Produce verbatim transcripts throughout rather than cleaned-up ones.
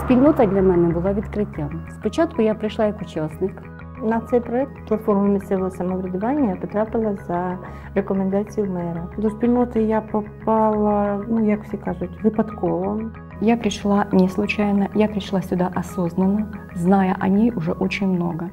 Спільнота для мене була відкриттям. Спочатку я прийшла як учасник. На цей проєкт платформа місцевого самоврядування потрапила за рекомендацією мера. До спільноти я попала, ну як всі кажуть, випадково. Я пришла не случайно, я пришла сюда осознанно, зная о ней уже очень много.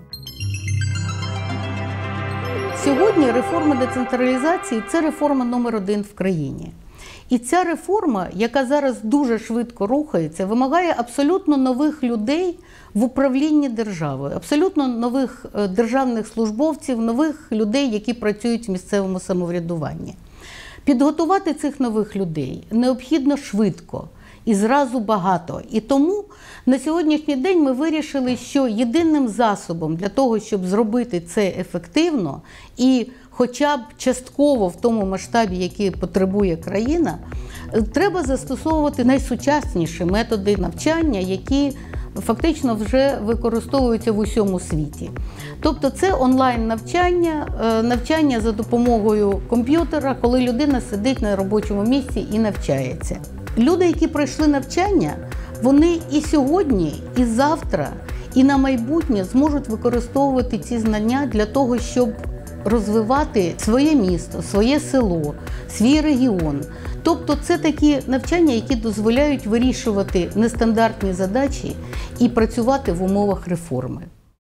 Сьогодні реформа децентралізації – це реформа номер один в країні. І ця реформа, яка зараз дуже швидко рухається, вимагає абсолютно нових людей в управлінні державою, абсолютно нових державних службовців, нових людей, які працюють в місцевому самоврядуванні. Підготувати цих нових людей необхідно швидко і зразу багато. І тому на сьогоднішній день ми вирішили, що єдиним засобом для того, щоб зробити це ефективно і хоча б частково в тому масштабі, який потребує країна, треба застосовувати найсучасніші методи навчання, які фактично вже використовуються в усьому світі. Тобто це онлайн-навчання, навчання за допомогою комп'ютера, коли людина сидить на робочому місці і навчається. Люди, які пройшли навчання, вони і сьогодні, і завтра, і на майбутнє зможуть використовувати ці знання для того, щоб розвивати своє місто, своє село, свій регіон. Тобто це такі навчання, які дозволяють вирішувати нестандартні задачі і працювати в умовах реформи.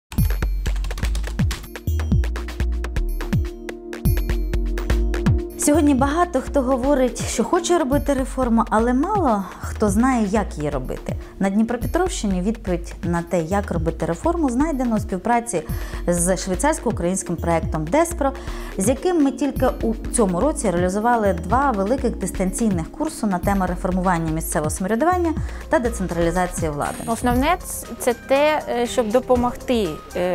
Сьогодні багато хто говорить, що хоче робити реформу, але мало хто знає, як її робити. На Дніпропетровщині відповідь на те, як робити реформу, знайдено у співпраці з швейцарсько-українським проєктом Деспро, з яким ми тільки у цьому році реалізували два великих дистанційних курси на тему реформування місцевого самоврядування та децентралізації влади. Основне – це те, щоб допомогти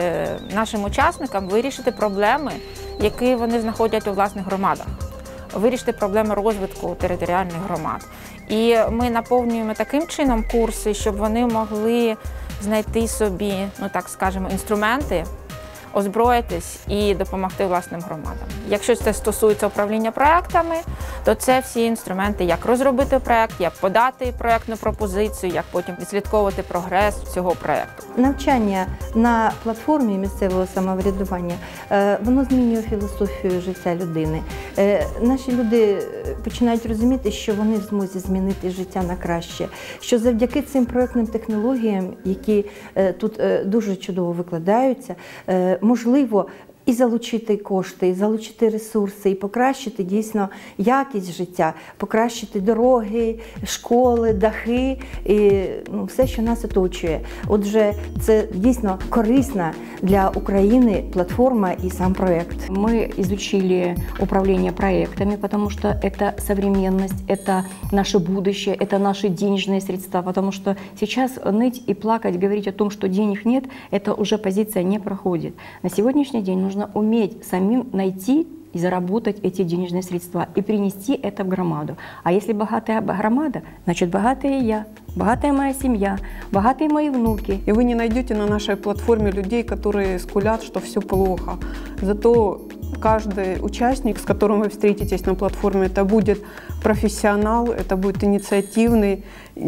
нашим учасникам вирішити проблеми, які вони знаходять у власних громадах. Вирішити проблеми розвитку територіальних громад. І ми наповнюємо таким чином курси, щоб вони могли знайти собі, ну так скажемо, інструменти, озброїтись і допомогти власним громадам. Якщо це стосується управління проектами, то це всі інструменти, як розробити проект, як подати проектну пропозицію, як потім відслідковувати прогрес цього проекту. Навчання на платформі місцевого самоврядування, воно змінює філософію життя людини. Наші люди починають розуміти, що вони в змозі змінити життя на краще, що завдяки цим проектним технологіям, які тут дуже чудово викладаються, можливо і залучити кошти, і залучити ресурси, і покращити дійсно якість життя, покращити дороги, школи, дахи, і ну, все, що нас оточує. Отже, це дійсно корисна для України платформа и сам проект. Мы изучили управление проектами, потому что это современность, это наше будущее, это наши денежные средства, потому что сейчас ныть и плакать, говорить о том, что денег нет, это уже позиция не проходит. На сегодняшний день нужно уметь самим найти и заработать эти денежные средства и принести это в громаду. А если богатая громада, значит богатая я, богатая моя семья, богатые мои внуки. И вы не найдете на нашей платформе людей, которые скулят, что все плохо. Зато каждый участник, с которым вы встретитесь на платформе, это будет профессионал, это будет инициативный,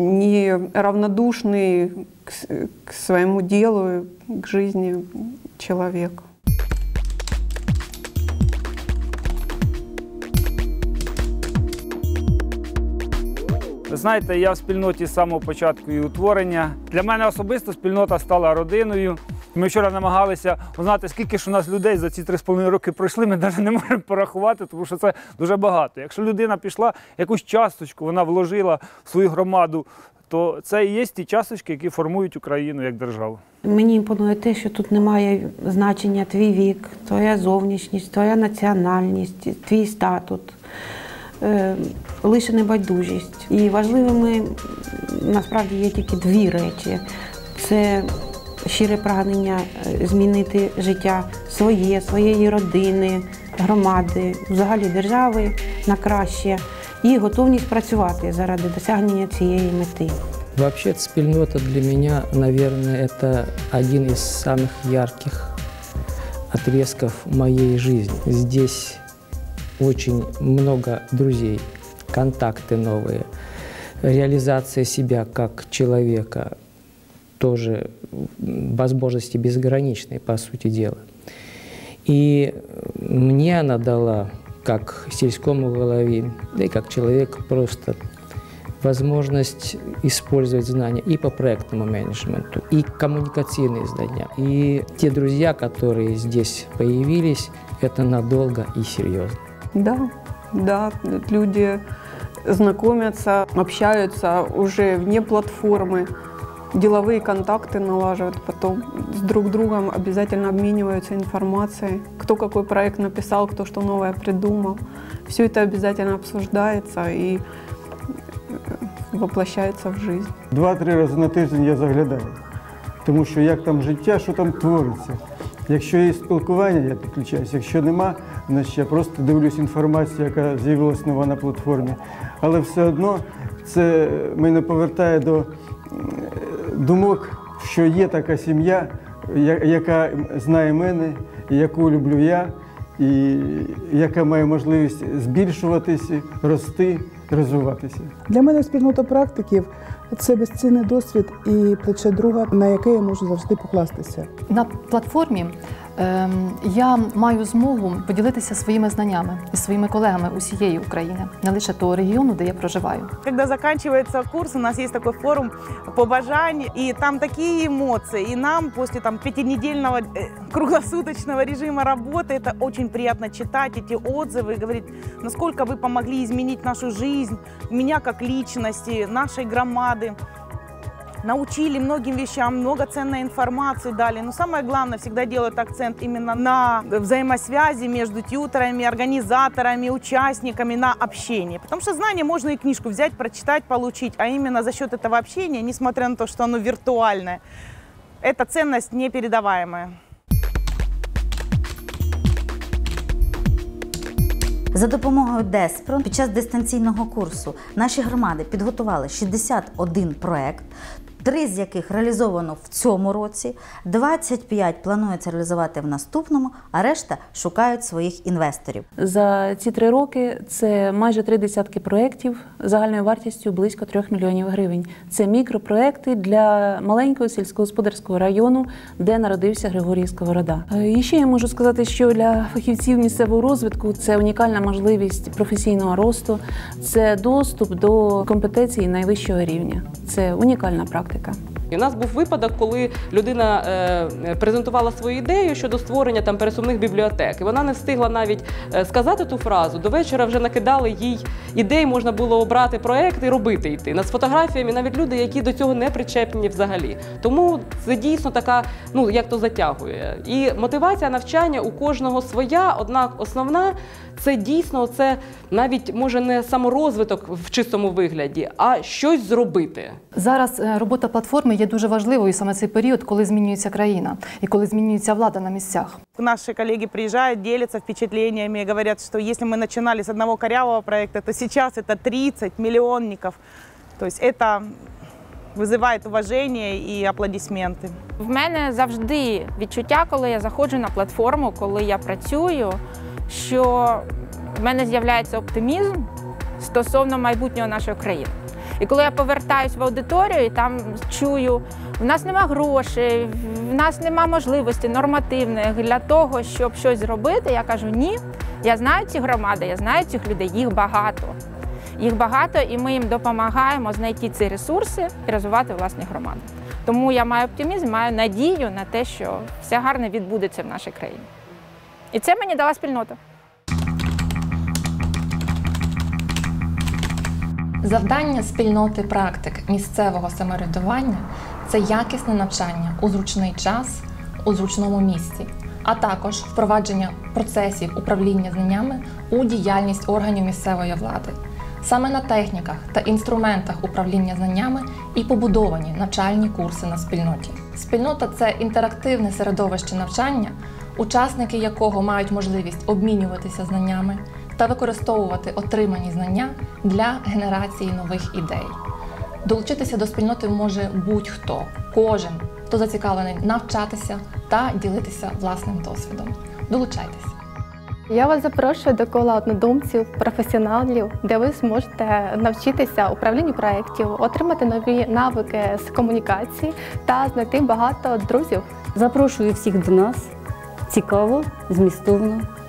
неравнодушный к, к своему делу, к жизни человек. Ви знаєте, я в спільноті з самого початку її утворення. Для мене особисто спільнота стала родиною. Ми вчора намагалися узнати, скільки ж у нас людей за ці три з половиною роки пройшли, ми навіть не можемо порахувати, тому що це дуже багато. Якщо людина пішла, якусь часточку вона вложила в свою громаду, то це і є ті часточки, які формують Україну як державу. Мені імпонує те, що тут немає значення твій вік, твоя зовнішність, твоя національність, твій статус. Лише небайдужість. І важливими насправді є тільки дві речі. Це щире прагнення змінити життя своє, своєї родини, громади, взагалі держави на краще і готовність працювати заради досягнення цієї мети. Вообще, спільнота для меня, наверное, это один из самых ярких отрезков моей жизни. Здесь очень много друзей, контакты новые, реализация себя как человека, тоже возможности безграничные, по сути дела. И мне она дала, как сельскому голове, да и как человек, просто возможность использовать знания и по проектному менеджменту, и коммуникационные знания. И те друзья, которые здесь появились, это надолго и серьезно. Да, да, люди знакомятся, общаются уже вне платформы, деловые контакты налаживают потом, с друг другом обязательно обмениваются информацией, кто какой проект написал, кто что новое придумал. Все это обязательно обсуждается и воплощається в життя. Два-три рази на тиждень я заглядаю, тому що як там життя, що там твориться. Якщо є спілкування, я підключаюся, якщо нема, значить я просто дивлюсь інформацію, яка з'явилась нова на платформі. Але все одно це мене повертає до думок, що є така сім'я, яка знає мене, яку люблю я, і яка має можливість збільшуватися, рости, розвиватися. Для мене спільнота практиків – це безцінний досвід і плече друга, на яке я можу завжди покластися. На платформі е, я маю змогу поділитися своїми знаннями і своїми колегами усієї України, не лише того регіону, де я проживаю. Когда заканчивается курс, у нас есть такой форум побажань, и там такие эмоции. И нам после там, пятинедельного круглосуточного режима работы это очень приятно читать, эти отзывы, говорить, насколько вы помогли изменить нашу жизнь, меня как личности, нашей громады. Научили многим вещам, много ценной информации дали. Но самое главное, всегда делают акцент именно на взаимосвязи между тьюторами, организаторами, участниками, на общении. Потому что знания можно и книжку взять, прочитать, получить, а именно за счет этого общения, несмотря на то, что оно виртуальное, эта ценность непередаваемая. За допомогою Деспро під час дистанційного курсу наші громади підготували шістдесят один проєкт, три з яких реалізовано в цьому році, двадцять п'ять планується реалізувати в наступному, а решта шукають своїх інвесторів. За ці три роки це майже три десятки проєктів загальною вартістю близько трьох мільйонів гривень. Це мікропроєкти для маленького сільськогосподарського району, де народився Григорій Сковорода. І ще я можу сказати, що для фахівців місцевого розвитку це унікальна можливість професійного росту, це доступ до компетенцій найвищого рівня. Це унікальна практика. У нас був випадок, коли людина е, презентувала свою ідею щодо створення там пересувних бібліотек. І вона не встигла навіть е, сказати ту фразу. До вечора вже накидали їй ідей, можна було обрати проєкт і робити йти. З фотографіями навіть люди, які до цього не причепні взагалі. Тому це дійсно така, ну як то затягує. І мотивація навчання у кожного своя, однак основна це дійсно це навіть може не саморозвиток в чистому вигляді, а щось зробити. Зараз робота платформи є дуже важливою саме цей період, коли змінюється країна і коли змінюється влада на місцях. Наши коллеги приезжают, делятся впечатлениями, говорят, что если мы начинали с одного корявого проекта, то сейчас это тридцать миллионников. То есть это визиває уваження і аплодисменти. В мене завжди відчуття, коли я заходжу на платформу, коли я працюю, що в мене з'являється оптимізм стосовно майбутнього нашої країни. І коли я повертаюсь в аудиторію і там чую, в нас нема грошей, в нас нема можливості нормативних для того, щоб щось зробити, я кажу, ні, я знаю ці громади, я знаю цих людей, їх багато. Їх багато, і ми їм допомагаємо знайти ці ресурси і розвивати власні громади. Тому я маю оптимізм, маю надію на те, що все гарне відбудеться в нашій країні. І це мені дала спільнота. Завдання спільноти практик місцевого самоврядування – це якісне навчання у зручний час, у зручному місці, а також впровадження процесів управління знаннями у діяльність органів місцевої влади. Саме на техніках та інструментах управління знаннями і побудовані навчальні курси на спільноті. Спільнота – це інтерактивне середовище навчання, учасники якого мають можливість обмінюватися знаннями та використовувати отримані знання для генерації нових ідей. Долучитися до спільноти може будь-хто, кожен, хто зацікавлений навчатися та ділитися власним досвідом. Долучайтеся! Я вас запрошую до кола однодумців, професіоналів, де ви зможете навчитися управлінню проєктів, отримати нові навики з комунікації та знайти багато друзів. Запрошую всіх до нас. Цікаво, змістовно.